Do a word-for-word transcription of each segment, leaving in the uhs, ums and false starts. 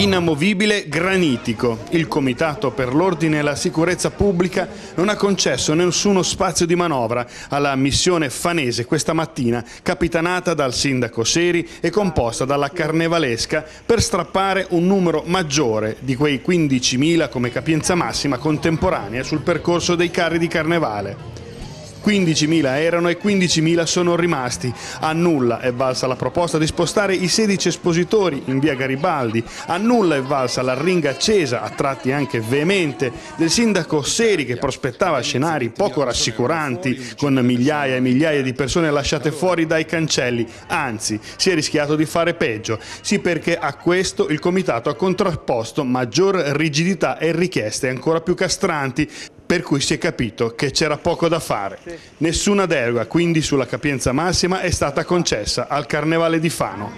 Inamovibile granitico. Il Comitato per l'Ordine e la Sicurezza Pubblica non ha concesso nessuno spazio di manovra alla missione fanese questa mattina, capitanata dal sindaco Seri e composta dalla Carnevalesca, per strappare un numero maggiore di quei quindicimila come capienza massima contemporanea sul percorso dei carri di carnevale. quindicimila erano e quindicimila sono rimasti. A nulla è valsa la proposta di spostare i sedici espositori in via Garibaldi, a nulla è valsa l'arringa accesa, a tratti anche veemente, del sindaco Seri che prospettava scenari poco rassicuranti con migliaia e migliaia di persone lasciate fuori dai cancelli, anzi si è rischiato di fare peggio. Sì, perché a questo il comitato ha contrapposto maggior rigidità e richieste ancora più castranti, per cui si è capito che c'era poco da fare. Nessuna deroga quindi sulla capienza massima è stata concessa al Carnevale di Fano.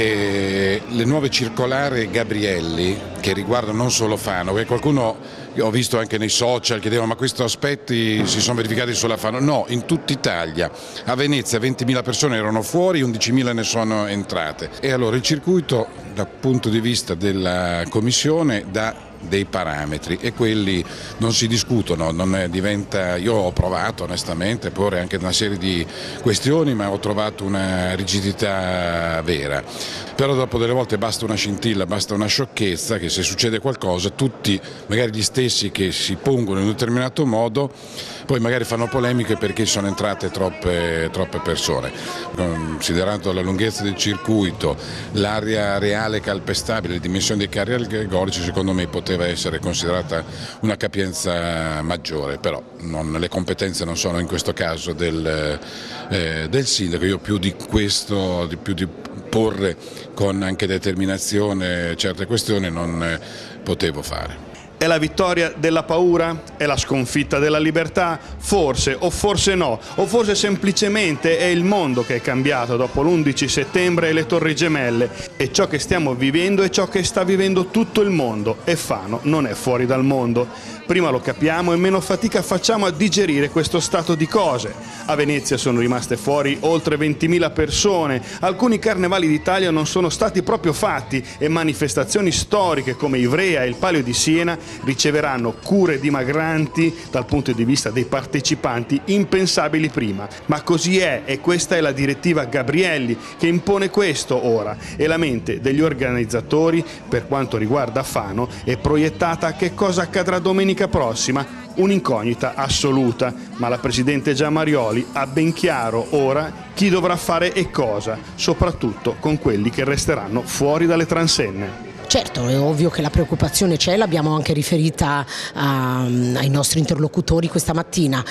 E le nuove circolari Gabrielli, che riguardano non solo Fano, perché qualcuno, ho visto anche nei social, chiedeva ma questi aspetti si sono verificati solo a Fano? No, in tutta Italia. A Venezia ventimila persone erano fuori, undicimila ne sono entrate. E allora il circuito, dal punto di vista della Commissione, dà dei parametri e quelli non si discutono, non è, diventa, io ho provato onestamente a porre anche una serie di questioni, ma ho trovato una rigidità vera, però dopo delle volte basta una scintilla, basta una sciocchezza, che se succede qualcosa tutti, magari gli stessi che si pongono in un determinato modo, poi magari fanno polemiche perché sono entrate troppe, troppe persone. Considerando la lunghezza del circuito, l'area reale calpestabile, le dimensioni dei carri allegorici, secondo me poteva essere considerata una capienza maggiore, però non, le competenze non sono in questo caso del, eh, del sindaco. Io più di questo, di più di porre con anche determinazione certe questioni non eh, potevo fare. È la vittoria della paura? È la sconfitta della libertà? Forse, o forse no, o forse semplicemente è il mondo che è cambiato dopo l'undici settembre e le Torri Gemelle, e ciò che stiamo vivendo è ciò che sta vivendo tutto il mondo, e Fano non è fuori dal mondo. Prima lo capiamo e meno fatica facciamo a digerire questo stato di cose. A Venezia sono rimaste fuori oltre ventimila persone, alcuni carnevali d'Italia non sono stati proprio fatti e manifestazioni storiche come Ivrea e il Palio di Siena riceveranno cure dimagranti dal punto di vista dei partecipanti impensabili prima. Ma così è, e questa è la direttiva Gabrielli che impone questo ora, e la mente degli organizzatori per quanto riguarda Fano è proiettata a che cosa accadrà domenica prossima, un'incognita assoluta, ma la Presidente Giammarioli ha ben chiaro ora chi dovrà fare e cosa, soprattutto con quelli che resteranno fuori dalle transenne. Certo, è ovvio che la preoccupazione c'è, l'abbiamo anche riferita a, ai nostri interlocutori questa mattina.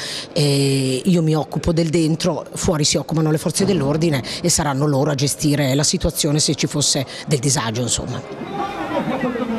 E io mi occupo del dentro, fuori si occupano le forze dell'ordine e saranno loro a gestire la situazione se ci fosse del disagio, insomma.